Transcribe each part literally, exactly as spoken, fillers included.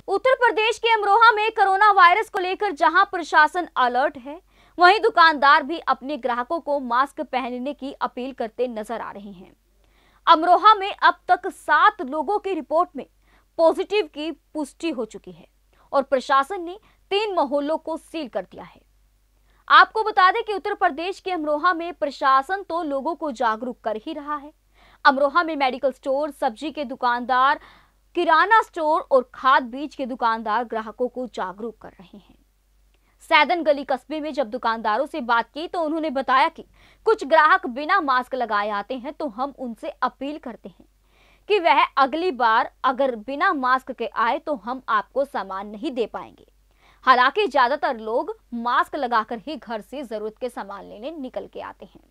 उत्तर प्रदेश के अमरोहा में corona virus को लेकर जहां प्रशासन अलर्ट है, वहीं दुकानदार भी अपने ग्राहकों को मास्क पहनने की अपील करते नजर आ रहे हैं। अमरोहा में अब तक सात लोगों की रिपोर्ट में पॉजिटिव की पुष्टि हो चुकी है और प्रशासन ने तीन मोहल्लों को सील कर दिया है। आपको बता दें कि उत्तर प्रदेश के अमरोहा में प्रशासन तो लोगों को जागरूक कर ही रहा है। अमरोहा में मेडिकल स्टोर, सब्जी के दुकानदार, किराना स्टोर और खाद बीज के दुकानदार ग्राहकों को जागरूक कर रहे हैं। सैदन गली कस्बे में जब दुकानदारों से बात की तो उन्होंने बताया कि कुछ ग्राहक बिना मास्क लगाए आते हैं, तो हम उनसे अपील करते हैं कि वह अगली बार अगर बिना मास्क के आए तो हम आपको सामान नहीं दे पाएंगे। हालांकि ज्यादातर लोग मास्क लगाकर ही घर से जरूरत के सामान लेने निकल के आते हैं,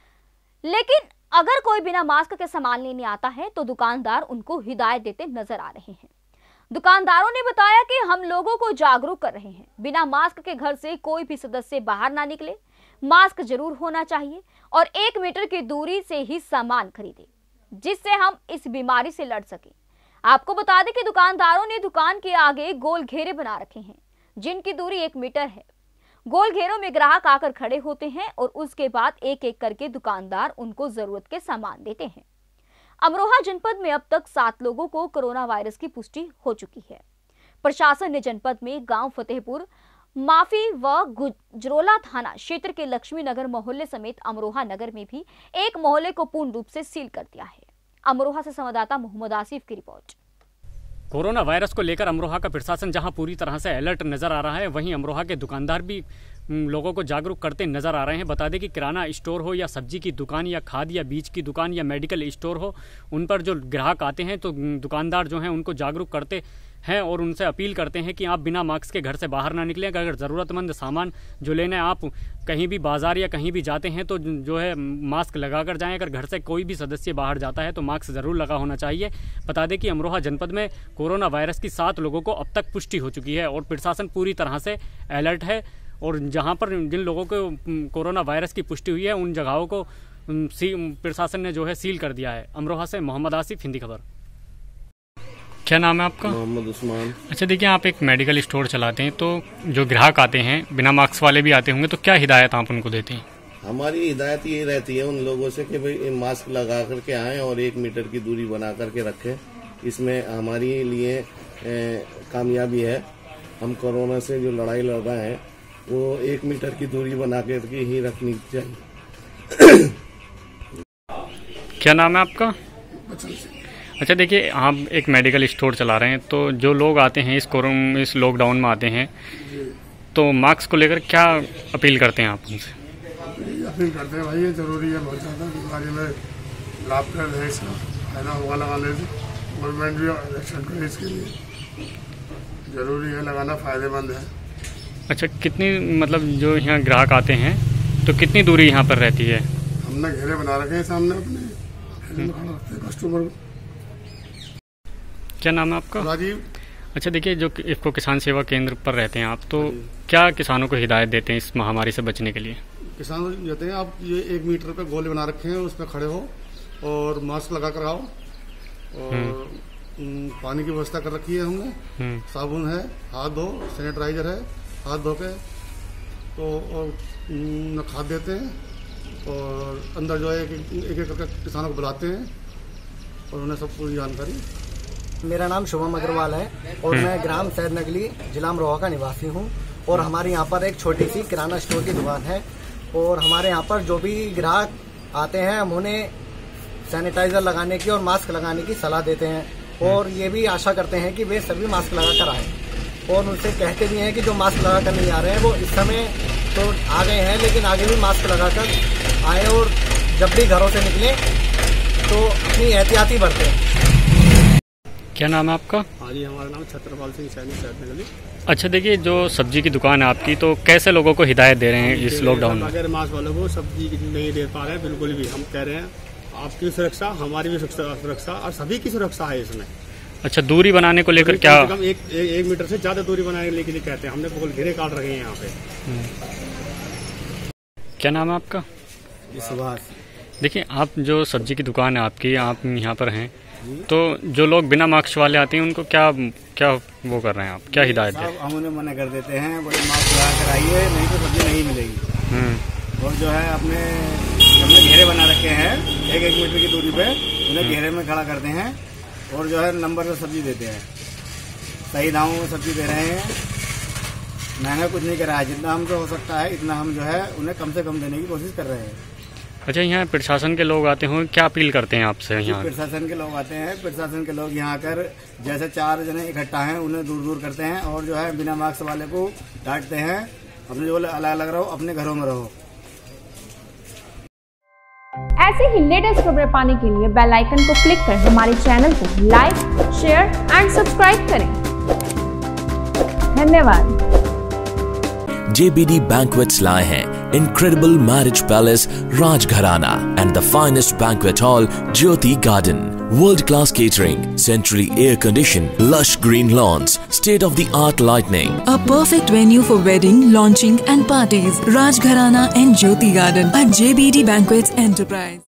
लेकिन अगर कोई बिना मास्क के सामान लेने आता है तो दुकानदार उनको हिदायत देते नजर आ रहे हैं। दुकानदारों ने बताया कि हम लोगों को जागरूक कर रहे हैं, बिना मास्क के घर से कोई भी सदस्य बाहर ना निकले, मास्क जरूर होना चाहिए और एक मीटर की दूरी से ही सामान खरीदे, जिससे हम इस बीमारी से लड़ सके। आपको बता दें कि दुकानदारों ने दुकान के आगे गोल घेरे बना रखे हैं, जिनकी दूरी एक मीटर है। गोल घेरों में ग्राहक आकर खड़े होते हैं और उसके बाद एक एक करके दुकानदार उनको जरूरत के सामान देते हैं। अमरोहा जनपद में अब तक सात लोगों को कोरोना वायरस की पुष्टि हो चुकी है। प्रशासन ने जनपद में गांव फतेहपुर, माफी व गुजरोला थाना क्षेत्र के लक्ष्मी नगर मोहल्ले समेत अमरोहा नगर में भी एक मोहल्ले को पूर्ण रूप से सील कर दिया है। अमरोहा से संवाददाता मोहम्मद आसिफ की रिपोर्ट। कोरोना वायरस को लेकर अमरोहा का प्रशासन जहां पूरी तरह से अलर्ट नजर आ रहा है, वहीं अमरोहा के दुकानदार भी लोगों को जागरूक करते नजर आ रहे हैं। बता दें कि किराना स्टोर हो या सब्जी की दुकान या खाद या बीज की दुकान या मेडिकल स्टोर हो, उन पर जो ग्राहक आते हैं तो दुकानदार जो हैं उनको जागरूक करते हैं और उनसे अपील करते हैं कि आप बिना मास्क के घर से बाहर ना निकलें। अगर ज़रूरतमंद सामान जो लेने आप कहीं भी बाजार या कहीं भी जाते हैं तो जो है मास्क लगा कर जाएं। अगर घर से कोई भी सदस्य बाहर जाता है तो मास्क ज़रूर लगा होना चाहिए। बता दें कि अमरोहा जनपद में कोरोना वायरस की सात लोगों को अब तक पुष्टि हो चुकी है और प्रशासन पूरी तरह से अलर्ट है और जहां पर जिन लोगों को कोरोना वायरस की पुष्टि हुई है उन जगहों को प्रशासन ने जो है सील कर दिया है। अमरोहा से मोहम्मद आसिफ, हिंदी खबर। क्या नाम है आपका? मोहम्मद उस्मान। अच्छा, देखिए आप एक मेडिकल स्टोर चलाते हैं, तो जो ग्राहक आते हैं बिना मास्क वाले भी आते होंगे, तो क्या हिदायत आप उनको देते हैं? हमारी हिदायत ये रहती है उन लोगों से कि भाई मास्क लगा करके आएं और एक मीटर की दूरी बना करके रखें। इसमें हमारे लिए ए, कामयाबी है। हम कोरोना से जो लड़ाई लड़ रहे हैं वो एक मीटर की दूरी बना करके ही रखनी चाहिए। क्या नाम है आपका? अच्छा, देखिए आप एक मेडिकल स्टोर चला रहे हैं, तो जो लोग आते हैं इस कोरोना इस लॉकडाउन में आते हैं, तो मास्क को लेकर क्या अपील करते हैं आप उनसे? अपील करते हैं भाई, ये जरूरी है बहुत ज़्यादा, बीमारी में लाभप्रद है, इसका फायदा होगा लगाने से। गवर्नमेंट भी एक्शन करे इसके लिए, जरूरी है लगाना, फायदेमंद है। अच्छा, कितनी मतलब जो यहाँ ग्राहक आते हैं तो कितनी दूरी यहाँ पर रहती है? हमने घेरे बना रखे हैं सामने अपने, घेरे में खड़ा रखते हैं कस्टमर को। क्या नाम है आपका? राजीव। अच्छा, देखिए जो इफ्को किसान सेवा केंद्र पर रहते हैं आप, तो क्या किसानों को हिदायत देते हैं इस महामारी से बचने के लिए? किसान कहते हैं आप ये एक मीटर पे गोले बना रखे हैं, उस पर खड़े हो और मास्क लगा कर आओ और पानी की व्यवस्था कर रखी है हमने, साबुन है, हाथ धो, सैनिटाइजर है, हाथ धो के तो और खाद देते हैं और अंदर जो है एक एक करके किसानों को बुलाते हैं और उन्हें सब पूरी जानकारी। मेरा नाम शुभम अग्रवाल है और मैं ग्राम सैद नगली, जिला अमरोहा का निवासी हूं और हमारे यहाँ पर एक छोटी सी किराना स्टोर की दुकान है और हमारे यहाँ पर जो भी ग्राहक आते हैं हम उन्हें सैनिटाइजर लगाने की और मास्क लगाने की सलाह देते हैं और ये भी आशा करते हैं कि वे सभी मास्क लगा कर आए और उनसे कहते भी हैं कि जो मास्क लगा कर नहीं आ रहे हैं वो इस समय तो आ गए हैं, लेकिन आगे भी मास्क लगा कर आए और जब भी घरों से निकले तो अपनी एहतियाती बरतें। क्या नाम है आपका? हाँ जी, हमारा नाम छत्रपाल सिंह सैनी, सैद नगली। अच्छा, देखिए जो सब्जी की दुकान है आपकी, तो कैसे लोगों को हिदायत दे रहे हैं इस लॉकडाउन में? अगर मास्क वालों को सब्जी नहीं दे पा रहे हैं, बिल्कुल भी हम कह रहे हैं आपकी सुरक्षा, हमारी भी सुरक्षा और सभी की सुरक्षा है इसमें। अच्छा, दूरी बनाने को लेकर क्या? कम एक, एक, एक मीटर से ज्यादा दूरी बनाने के लिए कहते हैं, हमने गोल घेरे काट रखे हैं यहाँ पे। क्या नाम है आपका? सुभाष। देखिए आप जो सब्जी की दुकान है आपकी, आप यहाँ पर हैं, तो जो लोग बिना मास्क वाले आते हैं उनको क्या क्या वो कर रहे हैं आप, क्या हिदायत है? हम उन्हें मना कर देते हैं, बोले मास्क लगा कर आइए, नहीं तो सब्जी नहीं मिलेगी। और जो है अपने हमने घेरे बना रखे हैं एक एक मीटर की दूरी पे, उन्हें घेरे में खड़ा करते हैं और जो है नंबर से सब्जी देते हैं। सही दामों में सब्जी दे रहे हैं, महंगा कुछ नहीं कर रहा है। जितना हमसे हो सकता है इतना हम जो है उन्हें कम से कम देने की कोशिश कर रहे हैं। अच्छा, यहाँ प्रशासन के लोग आते हों, क्या अपील करते हैं आपसे? यहाँ प्रशासन के लोग आते हैं, प्रशासन के लोग यहाँ आकर जैसे चार जने इकट्ठा हैं उन्हें दूर दूर करते हैं और जो है बिना मास्क वाले को डांटते हैं। अपने जो अलग अलग रहो, अपने घरों में रहो। ऐसे ही लेटेस्ट खबरें पाने के लिए बेल आइकन को क्लिक कर हमारे चैनल को लाइक, शेयर एंड सब्सक्राइब करें। धन्यवाद। J B D Banquets लाए हैं Incredible Marriage Palace Rajgharana and the finest banquet hall Jyoti Garden. World-class catering, centrally air-conditioned, lush green lawns, state-of-the-art lighting. A perfect venue for wedding, launching and parties. Rajgharana and Jyoti Garden at J B D Banquets Enterprise.